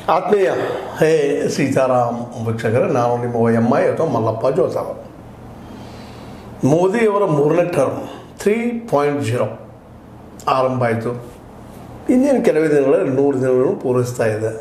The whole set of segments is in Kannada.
ಆತ್ಮೀಯ ಹೇ ಸೀತಾರಾಮ್ ವೀಕ್ಷಕರೇ, ನಾನು ನಿಮ್ಮ MI ಅಥವಾ ಮಲ್ಲಪ್ಪ ಜೋತಾವ. ಮೋದಿಯವರ 3ನೇ ಟರ್ಮ್ 3.0 ಆರಂಭ ಆಯಿತು. ಇನ್ನೇನು ಕೆಲವೇ ದಿನಗಳಲ್ಲಿ 100 ದಿನಗಳನ್ನು ಪೂರೈಸ್ತಾ ಇದೆ.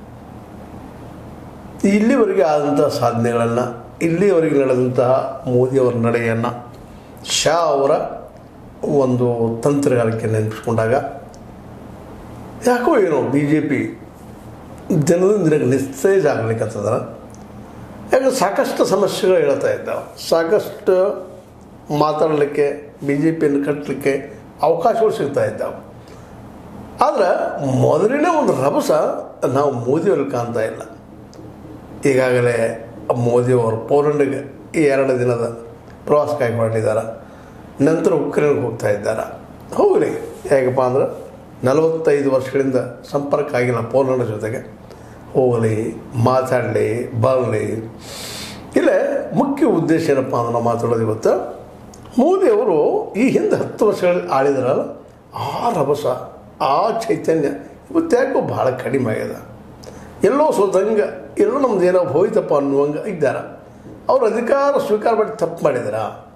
ಇಲ್ಲಿವರೆಗೆ ಆದಂಥ ಸಾಧನೆಗಳನ್ನು, ಇಲ್ಲಿವರೆಗೆ ನಡೆದಂತಹ ಮೋದಿಯವರ ನಡೆಯನ್ನು, ಶಾ ಅವರ ಒಂದು ತಂತ್ರಗಾರಿಕೆ ನೆನಪಿಸ್ಕೊಂಡಾಗ ಯಾಕೋ ಏನೋ BJP ದಿನದಿಂದ ದಿನಕ್ಕೆ ನಿಸ್ತೇಜ್ ಆಗ್ಲಿಕ್ಕತ್ತದ. ಯಾಕಂದ್ರೆ ಸಾಕಷ್ಟು ಸಮಸ್ಯೆಗಳು ಹೇಳ್ತಾ ಇದ್ದಾವೆ, ಸಾಕಷ್ಟು ಮಾತಾಡಲಿಕ್ಕೆ BJPಯನ್ನು ಕಟ್ಟಲಿಕ್ಕೆ ಅವಕಾಶಗಳು ಸಿಗ್ತಾ ಇದ್ದಾವೆ. ಆದರೆ ಮೊದಲಿನ ಒಂದು ರಭಸ ನಾವು ಮೋದಿಯವ್ರಿಗೆ ಕಾಣ್ತಾ ಇಲ್ಲ. ಈಗಾಗಲೇ ಮೋದಿಯವರು ಪೋಲೆಂಡ್ಗೆ 2 ದಿನದ ಪ್ರವಾಸಕ್ಕಾಗಿ ಹೊರಟಿದ್ದಾರೆ. ನಂತರ ಉಕ್ರೇನ್ಗೆ ಹೋಗ್ತಾ ಇದ್ದಾರೆ. ಹೋಗಲಿ, ಹೇಗಪ್ಪ ಅಂದ್ರೆ 45 ವರ್ಷಗಳಿಂದ ಸಂಪರ್ಕ ಆಗಿಲ್ಲ ಪೋಲೆಂಡ್ ಜೊತೆಗೆ. ಹೋಗಲಿ, ಮಾತಾಡಲಿ, ಬರಲಿ. ಇಲ್ಲೇ ಮುಖ್ಯ ಉದ್ದೇಶ ಏನಪ್ಪ ಅಂದ್ರೆ ನಾವು ಮಾತಾಡೋದು ಇವತ್ತು, ಮೋದಿಯವರು ಈ ಹಿಂದೆ 10 ವರ್ಷಗಳಲ್ಲಿ ಆಳಿದ್ರಲ್ಲ, ಆ ರಭಸ, ಆ ಚೈತನ್ಯ ಇವತ್ತು ಯಾಕೋ ಭಾಳ ಕಡಿಮೆ ಆಗಿದೆ. ಎಲ್ಲೋ ಸೋತಂಗೆ, ಎಲ್ಲೋ ನಮ್ದು ಏನೋ ಹೋಯ್ತಪ್ಪ ಅನ್ನುವಂಗೆ ಇದ್ದಾರೆ. ಅವರು ಅಧಿಕಾರ ಸ್ವೀಕಾರ ಮಾಡಿ ತಪ್ಪು ಮಾಡಿದಾರ.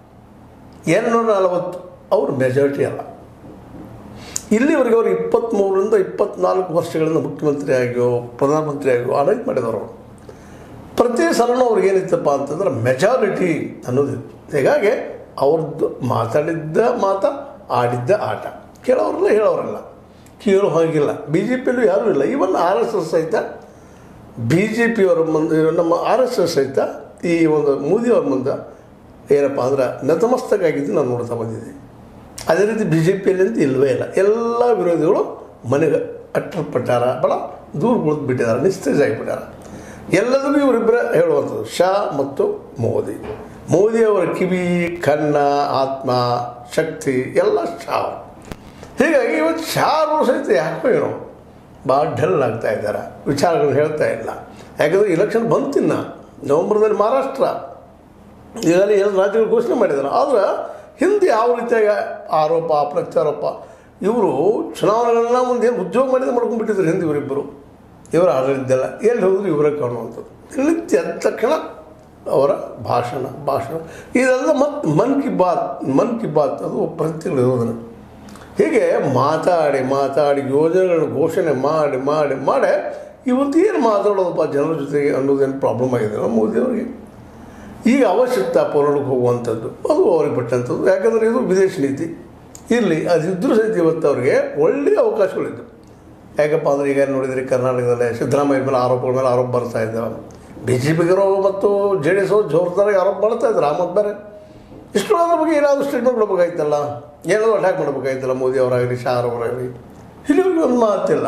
240 ಅವ್ರ ಮೆಜಾರಿಟಿ ಅಲ್ಲ. ಇಲ್ಲಿವರೆಗೆ ಅವರು 23ರಿಂದ 24 ವರ್ಷಗಳಿಂದ ಮುಖ್ಯಮಂತ್ರಿ ಆಗಿಯೋ ಪ್ರಧಾನಮಂತ್ರಿ ಆಗಿಯೋ ಆಡಳಿತ ಮಾಡಿದವರು. ಪ್ರತಿ ಸಲನೂ ಅವ್ರಿಗೆ ಏನಿತ್ತಪ್ಪ ಅಂತಂದ್ರೆ ಮೆಜಾರಿಟಿ ಅನ್ನೋದಿತ್ತು. ಹೀಗಾಗಿ ಅವ್ರದ್ದು ಮಾತಾಡಿದ್ದ ಆಡಿದ್ದ ಆಟ. ಕೇಳೋರಲ್ಲ, ಹೇಳೋರಲ್ಲ, ಕೇಳೋ ಹಾಗಿಲ್ಲ. BJPಯಲ್ಲೂ ಯಾರೂ ಇಲ್ಲ. ಈವನ್ RSS ಸಹಿತ BJPಯವರ ಮುಂದೆ, ನಮ್ಮ RSS ಸಹಿತ ಈ ಒಂದು ಮೋದಿಯವ್ರ ಮುಂದೆ ಏನಪ್ಪ ಅಂದ್ರೆ ನತಮಸ್ತಕಾಗಿದ್ದು ನಾನು ನೋಡ್ತಾ ಬಂದಿದ್ದೆ. ಅದೇ ರೀತಿ BJPಯಲ್ಲಂತೂ ಇಲ್ಲವೇ ಇಲ್ಲ. ಎಲ್ಲ ವಿರೋಧಿಗಳು ಮನೆಗೆ ಅಟ್ಟಲ್ಪಟ್ಟಾರ, ಭಾಳ ದೂರ ಬಿಟ್ಟಿದ್ದಾರೆ, ನಿಸ್ತೇಜ್ ಆಗಿಬಿಟ್ಟಾರೆ. ಎಲ್ಲದಕ್ಕೂ ಇವರಿಬ್ಬರ ಹೇಳುವಂಥದ್ದು ಶಾ ಮತ್ತು ಮೋದಿಯವರ ಕಿವಿ, ಕಣ್ಣ, ಆತ್ಮ, ಶಕ್ತಿ ಎಲ್ಲ ಶಾ. ಹೀಗಾಗಿ ಇವತ್ತು ಶಾ ಅವರು ಸಹಿತ ಯಾಕೋ ಏನೋ ಭಾಳ ಡಲ್ ಆಗ್ತಾ ಇದ್ದಾರೆ, ವಿಚಾರಗಳನ್ನು ಹೇಳ್ತಾ ಇಲ್ಲ. ಯಾಕಂದರೆ ಇಲೆಕ್ಷನ್ ಬಂತಿನ್ನ ನವೆಂಬರ್ದಲ್ಲಿ ಮಹಾರಾಷ್ಟ್ರ, ಈಗಾಗಲೇ 2 ರಾಜ್ಯಗಳು ಘೋಷಣೆ ಮಾಡಿದ್ದಾರೆ. ಆದರೆ ಹಿಂದೆ ಯಾವ ರೀತಿಯಾಗಿ ಆರೋಪ ಪ್ರತ್ಯಾರೋಪ, ಇವರು ಚುನಾವಣೆಗಳನ್ನ ಏನು ಉದ್ಯೋಗ ಮಾಡಿದ ಮಾಡ್ಕೊಂಡ್ಬಿಟ್ಟಿದ್ರು ಹಿಂದೆ ಇವರಿಬ್ಬರು. ಇವರ ಆಡಳಿತದಲ್ಲ, ಎಲ್ಲಿ ಹೋದ್ರು ಇವರೇ ಕಾಣುವಂಥದ್ದು. ಇಲ್ಲಿ ಎದ್ದ ತಕ್ಷಣ ಅವರ ಭಾಷಣ ಇದೆಲ್ಲ ಮತ್ತು ಮನ್ ಕಿ ಬಾತ್ ಅದು ಪ್ರತಿಗಳು ಇರೋದನ್ನು ಹೀಗೆ ಮಾತಾಡಿ ಯೋಜನೆಗಳನ್ನು ಘೋಷಣೆ ಮಾಡಿ ಇವತ್ತು ಏನು ಮಾತಾಡೋದಪ್ಪ ಜನರ ಜೊತೆಗೆ ಅನ್ನೋದೇನು ಪ್ರಾಬ್ಲಮ್ ಆಗಿದೆ ಮೋದಿಯವರಿಗೆ. ಈಗ ಅವಶ್ಯಕತೆ ಪೋಲೆಂಡ್ಗೆ ಹೋಗುವಂಥದ್ದು ಅದು ಅವ್ರಿಗೆ ಬಿಟ್ಟಂಥದ್ದು. ಯಾಕಂದರೆ ಇದು ವಿದೇಶಿ ನೀತಿ ಇರಲಿ, ಅದಿದ್ದರೂ ಸಹಿತ ಇವತ್ತು ಅವ್ರಿಗೆ ಒಳ್ಳೆಯ ಅವಕಾಶಗಳಿದ್ದು. ಯಾಕಪ್ಪ ಅಂದರೆ ಈಗ ನೋಡಿದರೆ ಕರ್ನಾಟಕದಲ್ಲೇ ಸಿದ್ದರಾಮಯ್ಯ ಮೇಲೆ ಆರೋಪ ಬರ್ತಾ ಇದ್ದಾವೆ. BJPಗಿರೋ ಮತ್ತು JDS ಜೋರ್ದಾರಾಗಿ ಆರೋಪ ಮಾಡ್ತಾ ಇದ್ದಾರೆ. ಆ ಮತ್ತು ಬೇರೆ ಇಷ್ಟು ಅದ್ರ ಬಗ್ಗೆ ಏನಾದರೂ ಸ್ಟೇಟ್ಮೆಂಟ್ ಕೊಡಬೇಕಾಯ್ತಲ್ಲ, ಏನಾದರೂ ಅಟ್ಯಾಕ್ ಮಾಡಬೇಕಾಯ್ತಲ್ಲ ಮೋದಿ ಅವರಾಗಲಿ ಶಾ ಅವರಾಗಲಿ. ಇಲ್ಲಿವರೆಗೆ ಒಂದು ಮಾತಿಲ್ಲ.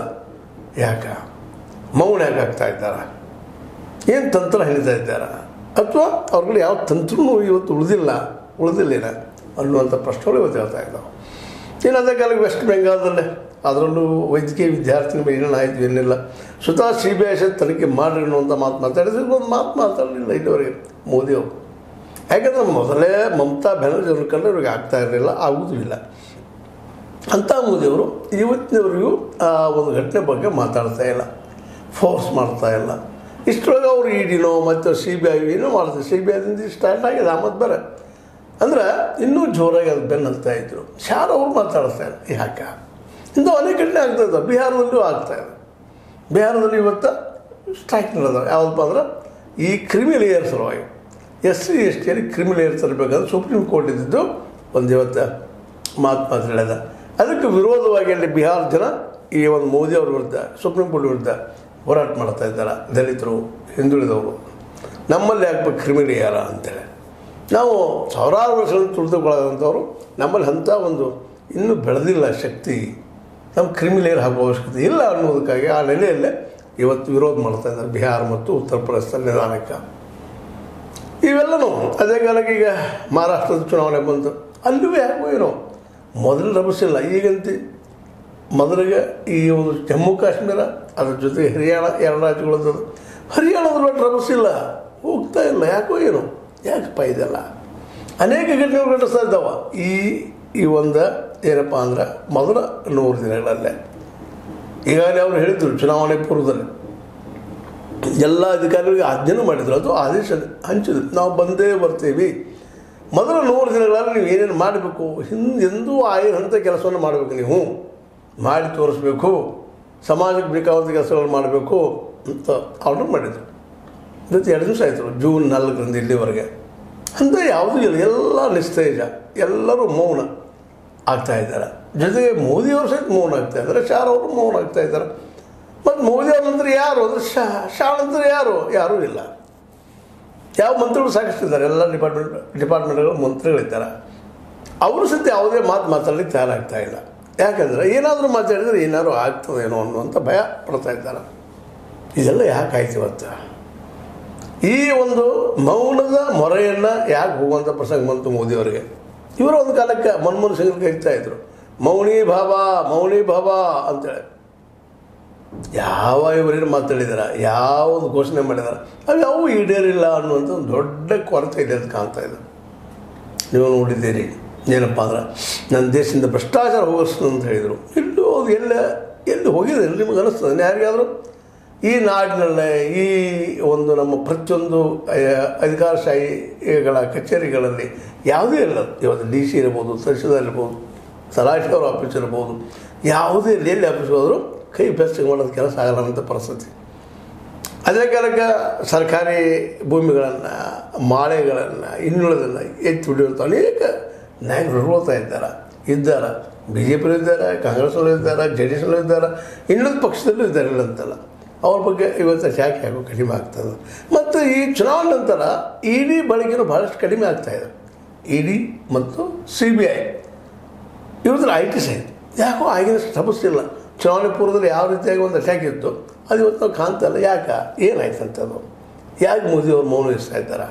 ಮೌನ ಯಾಕೆ ಆಗ್ತಾ ಇದ್ದಾರೆ? ಏನು ತಂತ್ರ ಹೇಳ್ತಾ ಇದ್ದಾರೆ? ಅಥವಾ ಅವ್ರುಗಳು ಯಾವ ತಂತ್ರನೂ ಇವತ್ತು ಉಳಿದಿಲ್ಲ ಅನ್ನುವಂಥ ಪ್ರಶ್ನೆಗಳು ಇವತ್ತು ಹೇಳ್ತಾ ಇದ್ದಾವೆ. ಇನ್ನು ಅದೇ ಕಾಲಕ್ಕೆ ವೆಸ್ಟ್ ಬೆಂಗಾಲದಲ್ಲೇ ಅದರಲ್ಲೂ ವೈದ್ಯಕೀಯ ವಿದ್ಯಾರ್ಥಿನ ಮೇಲೆ ಏನಾಯಿತು ಏನಿಲ್ಲ, ಸ್ವತಃ CBI ತನಿಖೆ ಮಾಡಿರಿ ಅನ್ನುವಂಥ ಮಾತಾಡಿದ್ರೆ ಒಂದು ಮಾತಾಡಲಿಲ್ಲ ಇಲ್ಲಿವರೆಗೆ ಮೋದಿಯವರು. ಯಾಕಂದರೆ ಮೊದಲೇ ಮಮತಾ ಬ್ಯಾನರ್ಜಿ ಅವ್ರ ಕಂಡು ಇವ್ರಿಗೆ ಆಗ್ತಾ ಇರಲಿಲ್ಲ, ಆಗುವುದೂ ಇಲ್ಲ. ಅಂಥ ಮೋದಿಯವರು ಇವತ್ತಿನವರೆಗೂ ಆ ಒಂದು ಘಟನೆ ಬಗ್ಗೆ ಮಾತಾಡ್ತಾ ಇಲ್ಲ, ಫೋರ್ಸ್ ಮಾಡ್ತಾ ಇಲ್ಲ. ಇಷ್ಟರೊಳಗೆ ಅವರು EDನೋ ಮತ್ತು CBI ಏನೋ ಮಾಡ್ತಾರೆ. CBIದಿಂದ ಸ್ಟಾರ್ಟ್ ಆಗಿದೆ ಆಮದು ಬೇರೆ ಅಂದರೆ ಇನ್ನೂ ಜೋರಾಗಿ ಅದು ಬೆನ್ನು ಹತ್ತಾ ಇದ್ರು. ಶಾರ್ ಅವರು ಮಾತಾಡ್ತಾ ಇಲ್ಲ. ಯಾಕೆ ಇಂಥ ಅನೇಕ ಘಟನೆ ಆಗ್ತಾಯಿದ್ದಾವೆ. ಬಿಹಾರದಲ್ಲೂ ಆಗ್ತಾಯಿದೆ. ಬಿಹಾರದಲ್ಲಿ ಇವತ್ತು ಸ್ಟ್ರೈಕ್ ನಡೆದಾವೆ. ಯಾವುದಪ್ಪ ಅಂದ್ರೆ ಈ ಕ್ರಿಮಿನಲ್ ಏರ್ ಸಲುವಾಗಿ SC STಯಲ್ಲಿ ಕ್ರಿಮಿನಲ್ ಏರ್ ತರಬೇಕಂದ್ರೆ ಸುಪ್ರೀಂ ಕೋರ್ಟ್ ಇದ್ದಿದ್ದು ಒಂದು ಇವತ್ತು ಮಾತು ಹೇಳಿದ. ಅದಕ್ಕೆ ವಿರೋಧವಾಗಿ ಅಲ್ಲಿ ಬಿಹಾರ ಜನ ಈ ಒಂದು ಮೋದಿಯವ್ರ ವಿರುದ್ಧ, ಸುಪ್ರೀಂ ಕೋರ್ಟ್ ವಿರುದ್ಧ ಹೋರಾಟ ಮಾಡ್ತಾ ಇದ್ದಾರೆ. ದಲಿತರು, ಹಿಂದುಳಿದವರು, ನಮ್ಮಲ್ಲಿ ಯಾಕಬೇಕು ಕ್ರಿಮಿನಲ್ ಏರ ಅಂತೇಳಿ. ನಾವು ಸಾವಿರಾರು ವರ್ಷಗಳನ್ನು ತುಳಿದುಕೊಳ್ಳೋದಂಥವ್ರು, ನಮ್ಮಲ್ಲಿ ಅಂಥ ಒಂದು ಇನ್ನೂ ಬೆಳೆದಿಲ್ಲ ಶಕ್ತಿ, ನಮ್ಮ ಕ್ರಿಮಿನಲ್ ಏರ್ ಹಾಕುವ ಅವಶ್ಯಕತೆ ಇಲ್ಲ ಅನ್ನೋದಕ್ಕಾಗಿ ಆ ನೆಲೆಯಲ್ಲೇ ಇವತ್ತು ವಿರೋಧ ಮಾಡ್ತಾ ಇದ್ದಾರೆ ಬಿಹಾರ ಮತ್ತು ಉತ್ತರ ಪ್ರದೇಶದಲ್ಲಿ ನಿಧಾನಕ್ಕೆ. ಇವೆಲ್ಲನೂ ಅದೇ ಕಾಲಕ್ಕೆ ಈಗ ಮಹಾರಾಷ್ಟ್ರದ ಚುನಾವಣೆ ಬಂತು, ಅಲ್ಲೂ ಯಾಕೋ ಏನೋ ಮೊದಲು ರಭಸಿಲ್ಲ. ಈಗಂತ ಮೊದಲಿಗೆ ಈ ಒಂದು ಜಮ್ಮು ಕಾಶ್ಮೀರ, ಅದ್ರ ಜೊತೆಗೆ ಹರಿಯಾಣ 2 ರಾಜ್ಯಗಳದ್ದು, ಹರಿಯಾಣದ ರಭಸಿಲ್ಲ, ಹೋಗ್ತಾ ಇಲ್ಲ. ಯಾಕೋ ಏನು ಯಾಕಪ್ಪ ಇದೆಲ್ಲ ಅನೇಕ ಘಟನೆಗಳು ಘಟಿಸ್ತಾ ಇದ್ದಾವೆ. ಈ ಒಂದು ಏನಪ್ಪ ಅಂದ್ರೆ ಮೊದಲ 100 ದಿನಗಳಲ್ಲೇ ಈಗಾಗಲೇ ಅವರು ಹೇಳಿದ್ರು ಚುನಾವಣೆ ಪೂರ್ವದಲ್ಲಿ ಎಲ್ಲ ಅಧಿಕಾರಿಗಳಿಗೆ ಆಜ್ಞೆನೂ ಮಾಡಿದ್ರು, ಅದು ಆದೇಶ ಹಂಚಿದ್ರು. ನಾವು ಬಂದೇ ಬರ್ತೀವಿ, ಮೊದಲ 100 ದಿನಗಳಲ್ಲಿ ನೀವು ಏನೇನು ಮಾಡಬೇಕು, ಎಂದೂ ಆಗಿರೋಂಥ ಕೆಲಸವನ್ನು ಮಾಡಬೇಕು, ನೀವು ಮಾಡಿ ತೋರಿಸ್ಬೇಕು, ಸಮಾಜಕ್ಕೆ ಬೇಕಾದಂಥ ಕೆಲಸಗಳು ಮಾಡಬೇಕು ಅಂತ ಆರ್ಡರ್ ಮಾಡಿದರು. ಜೊತೆ 2 ದಿವಸ ಆಯಿತು, ಜೂನ್ 4ರಿಂದ ಇಲ್ಲಿವರೆಗೆ ಅಂತ ಯಾವುದೂ ಇಲ್ಲ, ಎಲ್ಲ ನಿಸ್ತೇಜ, ಎಲ್ಲರೂ ಮೌನ ಆಗ್ತಾಯಿದ್ದಾರೆ. ಜೊತೆಗೆ ಮೋದಿಯವರು ಸಹಿತ ಮೌನ ಆಗ್ತಾಯಿದ್ದಾರೆ, ಶಾ ಅವರು ಮೌನ ಆಗ್ತಾಯಿದ್ದಾರೆ. ಮತ್ತು ಮೋದಿಯವ್ರ ನಂತರ ಯಾರು ಅಂದರೆ ಶಾ ನಂತರ ಯಾರೂ ಇಲ್ಲ. ಯಾವ ಮಂತ್ರಿಗಳು ಸಾಕಷ್ಟಿದ್ದಾರೆ, ಎಲ್ಲ ಡಿಪಾರ್ಟ್ಮೆಂಟ್ಗಳು ಮಂತ್ರಿಗಳಿದ್ದಾರೆ, ಅವರು ಸಹಿತ ಯಾವುದೇ ಮಾತಾಡಲಿಕ್ಕೆ ತಯಾರಾಗ್ತಾ ಇಲ್ಲ. ಯಾಕಂದರೆ ಏನಾದರೂ ಮಾತಾಡಿದರೆ ಏನಾದರೂ ಆಗ್ತದೇನೋ ಅನ್ನುವಂಥ ಭಯ ಪಡ್ತಾ ಇದ್ದಾರೆ. ಇದೆಲ್ಲ ಯಾಕಾಯ್ತು ಇವತ್ತು? ಈ ಒಂದು ಮೌನದ ಮೊರೆಯನ್ನು ಯಾಕೆ ಹೋಗುವಂಥ ಪ್ರಸಂಗ ಬಂತು ಮೋದಿಯವರಿಗೆ? ಇವರು ಒಂದು ಕಾಲಕ್ಕೆ ಮನಮೋಹನ್ ಸಿಂಗ್ ಕರಿತಾ ಇದ್ರು, ಮೌನಿ ಬಾಬಾ ಅಂತೇಳಿ. ಯಾವ ಇವರೇನು ಮಾತಾಡಿದಾರ, ಯಾವುದು ಘೋಷಣೆ ಮಾಡಿದಾರೆ, ಅದು ಯಾವ ಈಡೇರಿಲ್ಲ ಅನ್ನುವಂಥ ಒಂದು ದೊಡ್ಡ ಕೊರತೆ ಇದೆ ಅಂತ ಕಾಣ್ತಾ ಇದೆ. ನೀವು ನೋಡಿದ್ದೀರಿ, ಏನಪ್ಪ ಅಂದ್ರೆ ನನ್ನ ದೇಶದಿಂದ ಭ್ರಷ್ಟಾಚಾರ ಹೋಗಿಸ್ತು ಅಂತ ಹೇಳಿದರು. ಇಲ್ಲೂ ಅದು ಎಲ್ಲಿ ಹೋಗಿದೆ ನಿಮಗೆ ಅನ್ನಿಸ್ತದೆ ಯಾರಿಗಾದರೂ? ಈ ನಾಡಿನಲ್ಲೇ ಈ ಒಂದು ನಮ್ಮ ಪ್ರತಿಯೊಂದು ಅಧಿಕಾರಶಾಹಿಗಳ ಕಚೇರಿಗಳಲ್ಲಿ ಯಾವುದೇ ಇಲ್ಲ. ಇವತ್ತು DC ಇರ್ಬೋದು, ತಹಶೀಲ್ದಾರ್ ಇರ್ಬೋದು, ತಲಾಟೆಯವ್ರ ಆಫೀಸ್ ಇರ್ಬೋದು, ಯಾವುದೇ ಎಲ್ಲಿ ಆಫೀಸ್ ಹೋದರೂ ಕೈ ಬೆಚ್ಚಗೆ ಮಾಡೋದು ಕೆಲಸ ಆಗಲ್ಲ ಪರಿಸ್ಥಿತಿ. ಅದೇ ಕಾಲಕ್ಕೆ ಸರ್ಕಾರಿ ಭೂಮಿಗಳನ್ನು, ಮಾಳೆಗಳನ್ನು, ಇನ್ನುಳಿದನ್ನು ಎತ್ತಿ ಹಿಡಿಯುವಂಥ ಅನೇಕ ನಾಯಕರು ಇದ್ದಾರೆ. BJP ಇದ್ದಾರೆ, ಕಾಂಗ್ರೆಸ್ನಲ್ಲೂ ಇದ್ದಾರೆ, JDSನಲ್ಲೂ ಇದ್ದಾರೆ, ಇನ್ನೊಂದು ಪಕ್ಷದಲ್ಲೂ ಇದ್ದಾರೆ, ಇಲ್ಲ ಅಂತಲ್ಲ. ಅವ್ರ ಬಗ್ಗೆ ಇವತ್ತು ಯಾಕೋ ಕಡಿಮೆ ಆಗ್ತದೆ. ಮತ್ತು ಈ ಚುನಾವಣೆ ನಂತರ ED ಬಳಕೆಯೂ ಭಾಳಷ್ಟು ಕಡಿಮೆ ಆಗ್ತಾಯಿದೆ. ED ಮತ್ತು CBI ಇವತ್ತರ IT ಸೈಡ್ ಯಾಕೋ ಆಗಿನಷ್ಟು ಸಮಸ್ಯೆ ಚುನಾವಣೆ ಪೂರ್ವದಲ್ಲಿ ಯಾವ ರೀತಿಯಾಗಿ ಒಂದು ಅಟ್ಯಾಕ್ ಇತ್ತು, ಅದು ಇವತ್ತು ನಾವು ಕಾಣ್ತಲ್ಲ. ಏನಾಯ್ತು ಅಂತದು? ಯಾಕೆ ಮೋದಿಯವ್ರು ಮೌನ ಇಸ್ತಾ ಇದ್ದಾರೆ?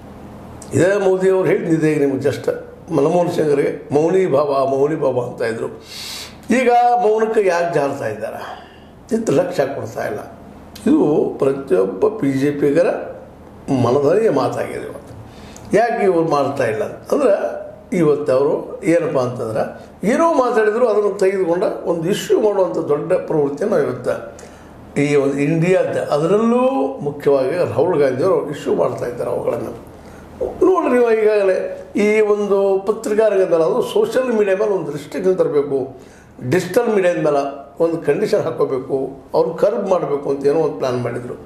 ಇದೇ ಮೋದಿಯವ್ರು ಹೇಳಿದ್ದಿದೆ ಈಗ ನಿಮಗೆ ಜಸ್ಟ್ ಮನಮೋಹನ್ ಸಿಂಗ್ರಿಗೆ ಮೌನಿ ಬಾಬಾ ಅಂತ ಇದ್ರು. ಈಗ ಮೌನಕ್ಕೆ ಯಾಕೆ ಜಾರ್ತಾ ಇದ್ದಾರೆ? ಇದು ಲಕ್ಷ್ಯ ಕೊಡ್ತಾ ಇಲ್ಲ. ಇದು ಪ್ರತಿಯೊಬ್ಬ BJPಗರ ಮನದಲ್ಲಿಯೇ ಮಾತಾಗಿದೆ ಇವತ್ತು. ಯಾಕೆ ಇವ್ರು ಮಾಡ್ತಾ ಇಲ್ಲ ಅಂದ್ರೆ, ಇವತ್ತು ಅವರು ಏನಪ್ಪ ಅಂತಂದ್ರೆ ಏನೋ ಮಾತಾಡಿದ್ರು ಅದನ್ನು ತೆಗೆದುಕೊಂಡ ಒಂದು ಇಶ್ಯೂ ಮಾಡುವಂಥ ದೊಡ್ಡ ಪ್ರವೃತ್ತಿಯನ್ನು ಇವತ್ತು ಈ ಒಂದು ಇಂಡಿಯಾದ, ಅದರಲ್ಲೂ ಮುಖ್ಯವಾಗಿ ರಾಹುಲ್ ಗಾಂಧಿಯವರು ಇಶ್ಯೂ ಮಾಡ್ತಾ ಇದ್ದಾರೆ ಅವುಗಳನ್ನು. ನೋಡ್ರಿ, ನೀವು ಈಗಾಗಲೇ ಈ ಒಂದು ಪತ್ರಿಕಾ ರಂಗದಲ್ಲಿ ಅದು ಸೋಷಿಯಲ್ ಮೀಡಿಯಾ ಮೇಲೆ ಒಂದು ರಿಸ್ಟ್ರಿಕ್ಷನ್ ತರಬೇಕು, ಡಿಜಿಟಲ್ ಮೀಡಿಯಾದ ಮೇಲೆ ಒಂದು ಕಂಡೀಷನ್ ಹಾಕೋಬೇಕು, ಅವ್ರು ಕರ್ಬ್ ಮಾಡಬೇಕು ಅಂತ ಏನೋ ಒಂದು ಪ್ಲ್ಯಾನ್ ಮಾಡಿದರು.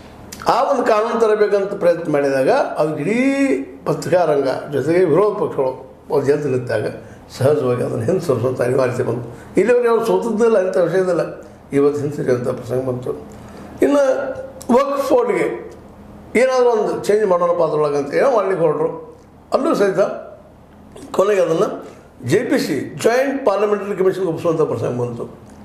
ಆ ಒಂದು ಕಾನೂನು ತರಬೇಕಂತ ಪ್ರಯತ್ನ ಮಾಡಿದಾಗ ಅದು ಇಡೀ ಪತ್ರಿಕಾ ರಂಗ ಜೊತೆಗೆ ವಿರೋಧ ಪಕ್ಷಗಳು ಅವ್ರು ಗೆದ್ದಿದ್ದಾಗ ಸಹಜವಾಗಿ ಅದನ್ನು ಹಿಂಸರಿಸುವಂಥ ಅನಿವಾರ್ಯತೆ ಬಂತು. ಇಲ್ಲಿವರೆಗೆ ಅವ್ರು ಸೋತದ್ದಿಲ್ಲ ಅಂಥ ವಿಷಯದಲ್ಲ, ಇವತ್ತು ಹಿಂಸರಿಸುವಂಥ ಪ್ರಸಂಗ ಬಂತು. ಇನ್ನು ವಕ್ಫ್ ಬೋರ್ಡ್ಗೆ ಏನಾದರೂ ಒಂದು ಚೇಂಜ್ ಮಾಡೋಣಪ್ಪ ಅದ್ರೊಳಗೆ ಅಂತ ಏನೋ ಮಾಡಲಿಕ್ಕೆ ಹೊರಟರು. ಅಲ್ಲೂ ಸಹಿತ ಕೊನೆಗೆ ಅದನ್ನು JPC ಜಾಯಿಂಟ್ ಪಾರ್ಲಿಮೆಂಟರಿ ಕಮಿಷನ್ಗೆ ಒಪ್ಪಿಸುವಂಥ ಪ್ರಸಂಗ ಬಂತು.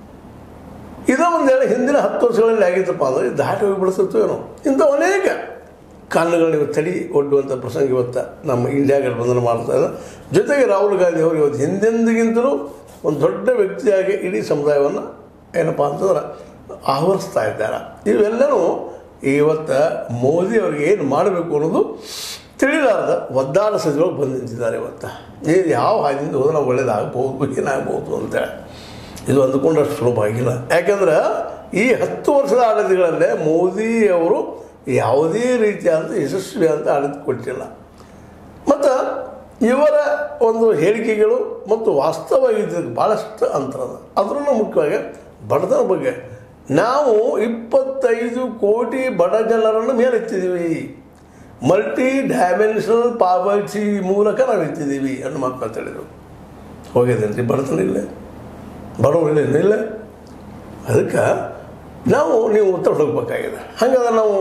ಇದೋ ಒಂದು ಹೇಳಿ ಹಿಂದಿನ 10 ವರ್ಷಗಳಲ್ಲಿ ಆಗಿತ್ತಪ್ಪ ಅಂದರೆ ದಾಟಿ ಹೋಗಿ ಬಿಡಿಸುತ್ತೋ ಏನೋ. ಇಂಥ ಅನೇಕ ಕಾರಣಗಳನ್ನ ಇವತ್ತು ತಡಿ ಒಡ್ಡುವಂಥ ಪ್ರಸಂಗ ಇವತ್ತು ನಮ್ಮ ಇಂಡಿಯಾ ಗಠಬಂಧನ ಮಾಡ್ತಾ ಇದೆ. ಜೊತೆಗೆ ರಾಹುಲ್ ಗಾಂಧಿ ಅವರು ಇವತ್ತು ಹಿಂದೆಂದಿಗಿಂತಲೂ ಒಂದು ದೊಡ್ಡ ವ್ಯಕ್ತಿಯಾಗಿ ಇಡೀ ಸಮುದಾಯವನ್ನು ಏನಪ್ಪ ಅಂತಂದ್ರೆ ಆವರಿಸ್ತಾ ಇದ್ದಾರೆ. ಇವೆಲ್ಲವೂ ಇವತ್ತು ಮೋದಿ ಅವ್ರಿಗೆ ಏನು ಮಾಡಬೇಕು ಅನ್ನೋದು ತಿಳಿಲಾರದ ಒದ್ದಾಡ ಸಚಿವರು ಬಂದು ನಿಂತಿದ್ದಾರೆ. ಇವತ್ತು ಇದು ಯಾವ ಹಾದಿಯಿಂದ ಹೋದ್ರೆ ನಾವು ಒಳ್ಳೇದಾಗ್ಬೋದು, ಏನಾಗ್ಬೋದು ಅಂತೇಳಿ ಇದು ಅಂದುಕೊಂಡಷ್ಟು ಸುಲಭ ಆಗಿಲ್ಲ. ಯಾಕಂದ್ರೆ ಈ 10 ವರ್ಷದ ಆಡಳಿತಗಳಲ್ಲೇ ಮೋದಿಯವರು ಯಾವುದೇ ರೀತಿಯಾದ ಯಶಸ್ವಿಯಾದಂಥ ಆಡಳಿತ ಕೊಟ್ಟಿಲ್ಲ. ಮತ್ತು ಇವರ ಒಂದು ಹೇಳಿಕೆಗಳು ಮತ್ತು ವಾಸ್ತವವಾಗಿದ್ದಕ್ಕೆ ಭಾಳಷ್ಟು ಅಂತರದ. ಅದರಲ್ಲೂ ಮುಖ್ಯವಾಗಿ ಬಡತನ ಬಗ್ಗೆ ನಾವು 25 ಕೋಟಿ ಬಡ ಜನರನ್ನು ಮೇಲೆತ್ತಿದ್ದೀವಿ. ಮಲ್ಟಿ ಡೈಮೆನ್ಷನಲ್ ಪಾವರ್ಟಿ ಮೂಲಕ ನಾವು ಎತ್ತಿದ್ದೀವಿ ಅನ್ನೋ ಮಾತು ಮಾತಾಡಿದರು. ಹೋಗಿದ್ದೇನೆ ಬಡತನ ಇಲ್ಲ, ಬಡವರಿಲ್ಲ, ಏನಿಲ್ಲ. ಅದಕ್ಕೆ ನೀವು ಉತ್ತರ ಹುಡುಕಬೇಕಾಗಿದೆ. ಹಾಗಾದ್ರೆ ನಾವು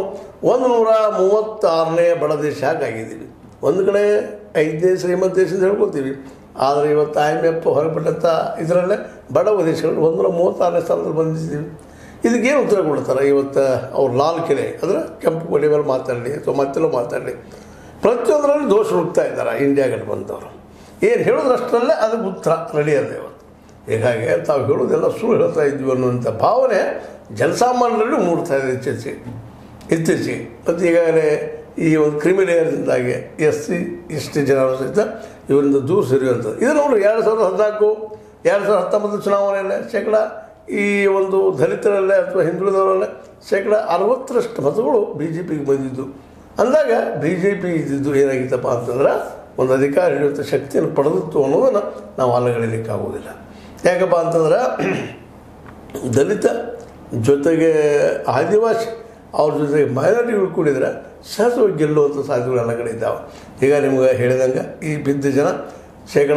136ನೇ ಬಡ ದೇಶ ಆಗಿದ್ದೀವಿ. ಒಂದು ಕಡೆ 5ನೇ ಶ್ರೀಮಂತ ದೇಶ ಅಂತ ಹೇಳ್ಕೊಳ್ತೀವಿ, ಆದರೆ ಇವತ್ತು IMF ಹೊರಬಿಟ್ಟಂಥ ಇದರಲ್ಲೇ ಬಡವ ದೇಶಗಳು 136ನೇ ಸ್ಥಾನದಲ್ಲಿ ಬಂದಿದ್ದೀವಿ. ಇದಕ್ಕೇನು ಉತ್ತರ ಕೊಡ್ತಾರೆ? ಇವತ್ತು ಅವ್ರು ಲಾಲ್ ಕೆರೆ ಅಂದರೆ ಕೆಂಪು ಕೊಡಿ ಮೇಲೆ ಮಾತಾಡಲಿ ಅಥವಾ ಮತ್ತೆಲ್ಲೋ ಮಾತಾಡಲಿ, ಪ್ರತಿಯೊಂದರಲ್ಲಿ ದೋಷ ಹುಡುಕ್ತಾ ಇದ್ದಾರೆ ಇಂಡಿಯಾ ಗಠಬಂಧನವರು. ಏನು ಹೇಳಿದ್ರಷ್ಟರಲ್ಲೇ ಅದಕ್ಕೆ ಉತ್ತರ ರೆಡಿ ಅದ ಇವತ್ತು. ಹೀಗಾಗಿ ತಾವು ಹೇಳೋದೆಲ್ಲ ಸುಳ್ಳು ಹೇಳ್ತಾ ಇದ್ವಿ ಅನ್ನುವಂಥ ಭಾವನೆ ಜನಸಾಮಾನ್ಯರಲ್ಲಿ ಮೂಡ್ತಾ ಇದೆ ಇತ್ತೀಚೆಗೆ. ಮತ್ತು ಈಗಾಗಲೇ ಈ ಒಂದು ಕ್ರಿಮಿಲೇಯರ್ದಿಂದಾಗಿ SC ST ಜನರು ಸಹಿತ ಇವರಿಂದ ದೂರ ಸರಿಯುವಂಥದ್ದು. ಇದು ನೋಡಿ 2014 2019 ಚುನಾವಣೆಯಲ್ಲೇ ಈ ಒಂದು ದಲಿತರಲ್ಲೇ ಅಥವಾ ಹಿಂದುಳಿದವರಲ್ಲೇ ಶೇಕಡ 60ರಷ್ಟು ಮತಗಳು ಬಿ ಜೆ ಪಿಗೆ ಬಂದಿದ್ದು. ಅಂದಾಗ ಬಿ ಜೆ ಪಿ ಇದ್ದಿದ್ದು ಏನಾಗಿತ್ತಪ್ಪ ಅಂತಂದ್ರೆ ಒಂದು ಅಧಿಕಾರ ಹಿಡಿಯುವಂಥ ಶಕ್ತಿಯನ್ನು ಪಡೆದಿತ್ತು ಅನ್ನೋದನ್ನು ನಾವು ಅಲ್ಲಗಳಿಲಿಕ್ಕಾಗೋದಿಲ್ಲ. ಯಾಕಪ್ಪ ಅಂತಂದ್ರೆ ದಲಿತ ಜೊತೆಗೆ ಆದಿವಾಸಿ ಅವ್ರ ಜೊತೆಗೆ ಮೈನಾರಿಟಿಗಳು ಕೂಡಿದರೆ ಸಹಜವಾಗಿ ಗೆಲ್ಲುವಂಥ ಸಾಧ್ಯತೆಗಳೆಲ್ಲ ಕಡೆ ಇದ್ದಾವೆ. ಈಗ ನಿಮ್ಗೆ ಹೇಳಿದಂಗೆ ಈ ಬಿದ್ದ ಜನ ಶೇಕಡ